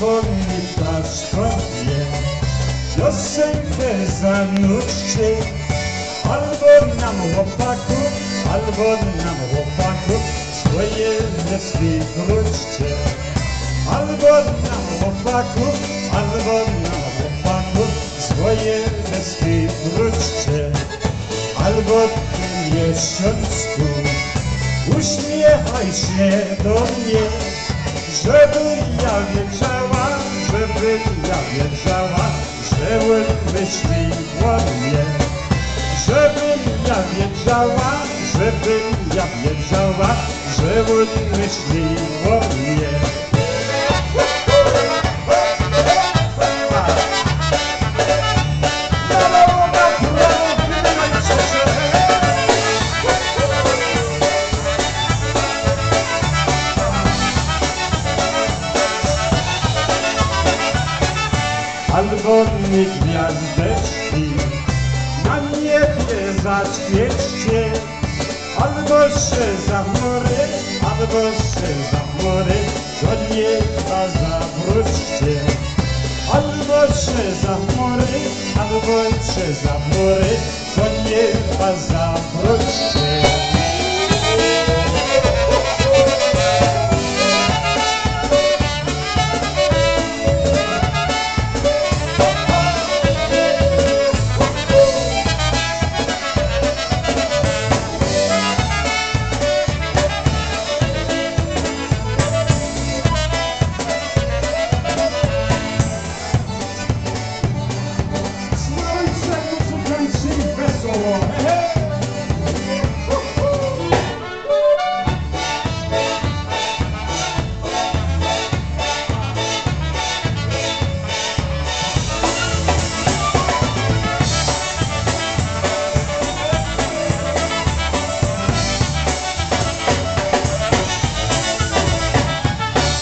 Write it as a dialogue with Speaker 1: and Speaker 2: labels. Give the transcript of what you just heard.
Speaker 1: albo mi paszportnie piosenkę zanurzcie, albo nam chłopaków, swoje deski wróćcie, albo nam chłopaków, swoje deski wróćcie, albo ty miesiączku uśmiechaj się do mnie, żebym ja wiedziała, że łeb myśli o mnie, żebym ja wiedziała, że łeb myśli o mnie. Albo mi gwiazdeczki na niebie zaświećcie, albo się za chmury do nieba zawróćcie, albo się za chmury do nieba zawróćcie.
Speaker 2: Wesoło.